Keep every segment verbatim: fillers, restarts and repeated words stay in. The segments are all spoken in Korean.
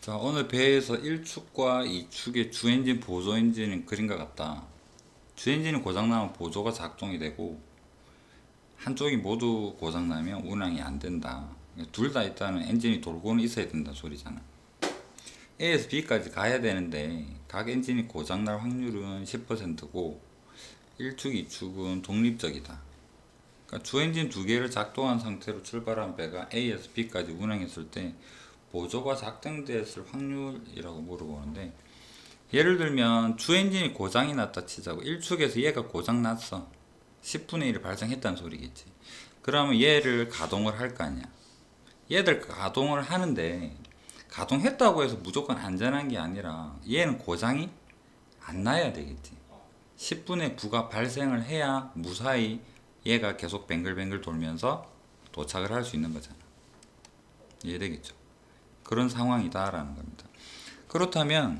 자, 오늘 배에서 일 축과 이 축의 주엔진, 보조엔진은 그림과 같다. 주엔진이 고장나면 보조가 작동이 되고 한쪽이 모두 고장나면 운항이 안 된다. 둘 다 일단은 엔진이 돌고는 있어야 된다 소리잖아. A에서 B까지 가야 되는데 각 엔진이 고장날 확률은 십 퍼센트고 일 축, 이 축은 독립적이다. 그러니까 주엔진 두 개를 작동한 상태로 출발한 배가 A에서 B까지 운항했을 때 보조가 작동됐을 확률이라고 물어보는데, 예를 들면 주엔진이 고장이 났다 치자고. 일 축에서 얘가 고장 났어. 십분의 일을 발생했다는 소리겠지. 그러면 얘를 가동을 할 거 아니야. 얘들 가동을 하는데 가동했다고 해서 무조건 안전한 게 아니라 얘는 고장이 안 나야 되겠지. 십분의 구가 발생을 해야 무사히 얘가 계속 뱅글뱅글 돌면서 도착을 할 수 있는 거잖아. 이해되겠죠? 그런 상황이다 라는 겁니다. 그렇다면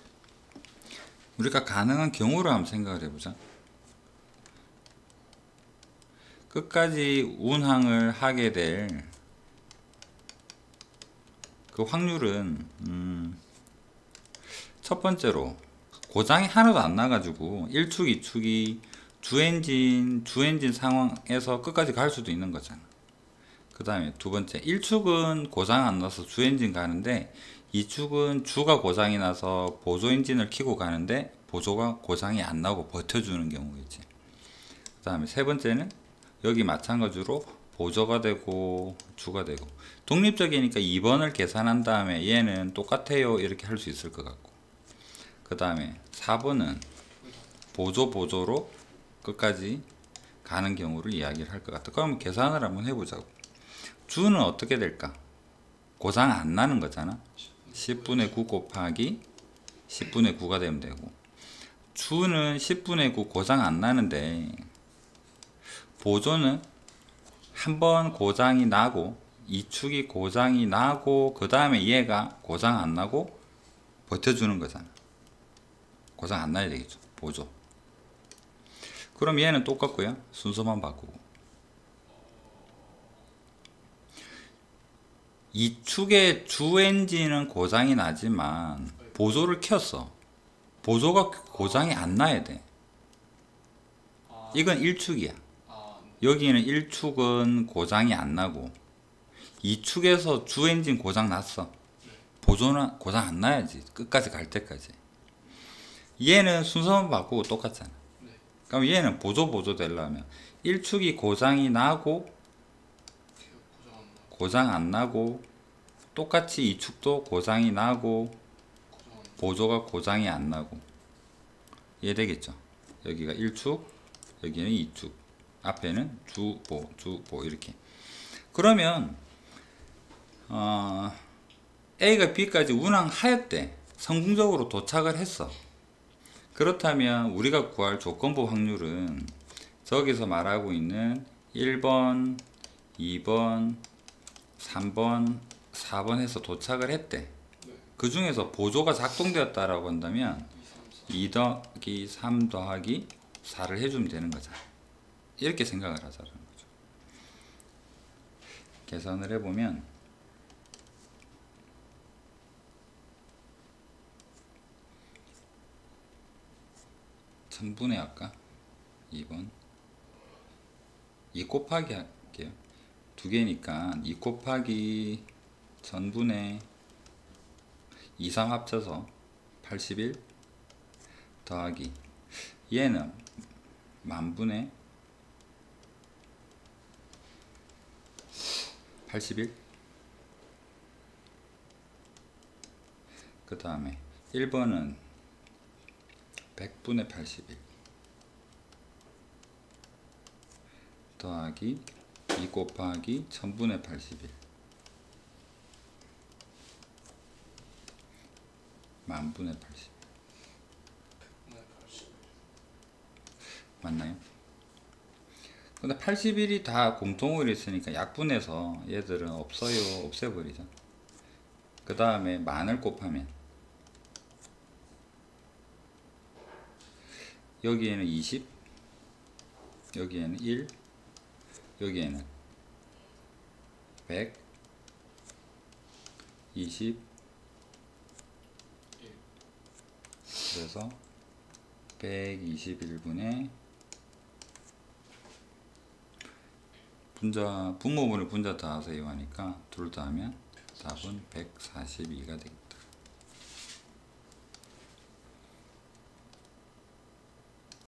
우리가 가능한 경우를 한번 생각을 해보자. 끝까지 운항을 하게 될 그 확률은 음, 첫 번째로 고장이 하나도 안 나가지고 일 축, 이 축이 주엔진, 주엔진 상황에서 끝까지 갈 수도 있는 거잖아. 그 다음에 두 번째, 일 축은 고장 안 나서 주엔진 가는데 이 축은 주가 고장이 나서 보조 엔진을 켜고 가는데 보조가 고장이 안 나고 버텨주는 경우겠지. 그 다음에 세 번째는 여기 마찬가지로 보조가 되고 주가 되고, 독립적이니까 이 번을 계산한 다음에 얘는 똑같아요 이렇게 할 수 있을 것 같고, 그 다음에 사 번은 보조 보조로 끝까지 가는 경우를 이야기를 할 것 같아. 그럼 계산을 한번 해보자고. 주는 어떻게 될까? 고장 안 나는 거잖아. 십분의 구 곱하기 십분의 구가 되면 되고, 주는 십분의 구 고장 안 나는데 보조는 한번 고장이 나고 이 축이 고장이 나고 그 다음에 얘가 고장 안 나고 버텨주는 거잖아. 고장 안 나야 되겠죠, 보조. 그럼 얘는 똑같고요, 순서만 바꾸고. 이 축의 주 엔진은 고장이 나지만 보조를 켰어. 보조가 고장이 안 나야 돼. 이건 일 축이야. 여기는 일 축은 고장이 안 나고 이 축에서 주 엔진 고장 났어. 보조는 고장 안 나야지, 끝까지 갈 때까지. 얘는 순서만 바꾸고 똑같잖아. 그럼 얘는 보조 보조 되려면 일 축이 고장이 나고 고장 안 나고 똑같이 이 축도 고장이 나고 보조가 고장이 안 나고. 이해되겠죠? 여기가 일 축, 여기는 이 축, 앞에는 주, 보, 주, 보 이렇게. 그러면 어, A가 B까지 운항하였대. 성공적으로 도착을 했어. 그렇다면 우리가 구할 조건부 확률은 저기서 말하고 있는 일 번, 이 번, 삼 번, 사 번 해서 도착을 했대. 그 중에서 보조가 작동되었다라고 한다면 이 더하기 삼 더하기 사를 해주면 되는 거잖아. 이렇게 생각을 하자는 거죠. 계산을 해보면 천분의 아까 이 번 이 곱하기 할게요. 두 개니까 이 곱하기 천분의 이, 삼 합쳐서 팔십일 더하기 얘는 만분의 팔십일, 그 다음에 일 번은 백분의 팔십일 더하기 이 곱하기 천분의 팔십일 만분의 팔십일. 맞나요? 근데 팔십일이 다 공통으로 있으니까 약분해서 얘들은 없어요, 없애버리죠. 그 다음에 만을 곱하면 여기에는 이십, 여기에는 일, 여기에는 백, 이십, 그래서 백이십일 분에 분자 분모분을 분자 더하세요 하니까 둘 더하면 답은 백사십이가 되겠다.